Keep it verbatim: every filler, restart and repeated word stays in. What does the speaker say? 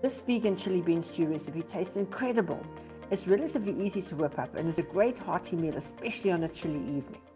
This vegan chili bean stew recipe tastes incredible. It's relatively easy to whip up and is a great hearty meal, especially on a chilly evening.